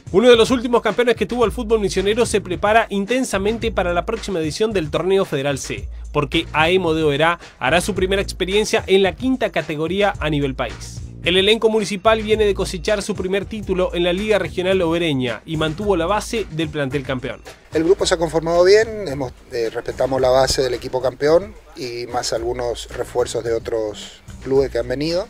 Uno de los últimos campeones que tuvo el fútbol misionero se prepara intensamente para la próxima edición del Torneo Federal C, porque Aemo de Oberá hará su primera experiencia en la quinta categoría a nivel país. El elenco municipal viene de cosechar su primer título en la Liga Regional Obereña y mantuvo la base del plantel campeón. El grupo se ha conformado bien, respetamos la base del equipo campeón y más algunos refuerzos de otros clubes que han venido.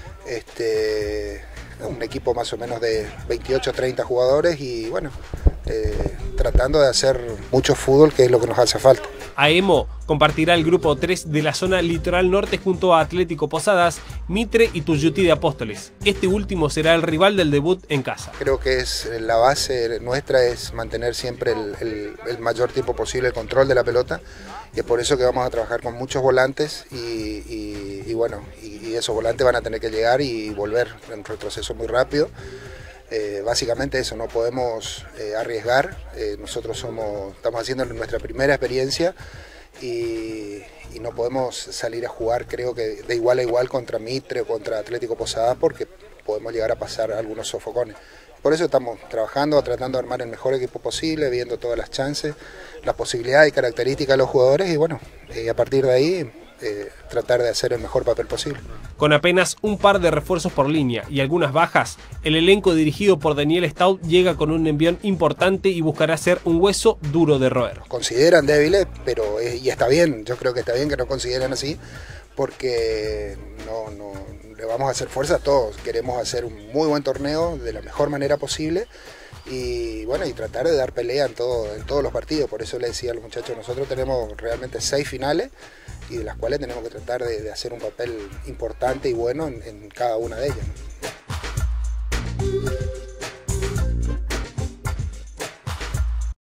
Un equipo más o menos de 28 o 30 jugadores y bueno, tratando de hacer mucho fútbol, que es lo que nos hace falta. Aemo compartirá el grupo 3 de la zona litoral norte junto a Atlético Posadas, Mitre y Tuyutí de Apóstoles. Este último será el rival del debut en casa. Creo que la base nuestra es mantener siempre el mayor tiempo posible el control de la pelota y es por eso que vamos a trabajar con muchos volantes y bueno, esos volantes van a tener que llegar y volver en retroceso muy rápido. Básicamente eso, no podemos arriesgar, nosotros estamos haciendo nuestra primera experiencia y no podemos salir a jugar, creo que de igual a igual contra Mitre o contra Atlético Posadas, porque podemos llegar a pasar algunos sofocones. Por eso estamos trabajando, tratando de armar el mejor equipo posible, viendo todas las chances, las posibilidades y características de los jugadores y bueno, a partir de ahí tratar de hacer el mejor papel posible. Con apenas un par de refuerzos por línea y algunas bajas, el elenco dirigido por Daniel Stout llega con un envión importante y buscará ser un hueso duro de roer. Consideran débiles, pero y está bien, yo creo que está bien que nos consideren así, porque no le vamos a hacer fuerza a todos, queremos hacer un muy buen torneo de la mejor manera posible y bueno, y tratar de dar pelea en todos los partidos. Por eso le decía a los muchachos, nosotros tenemos realmente 6 finales y de las cuales tenemos que tratar de hacer un papel importante y bueno en cada una de ellas.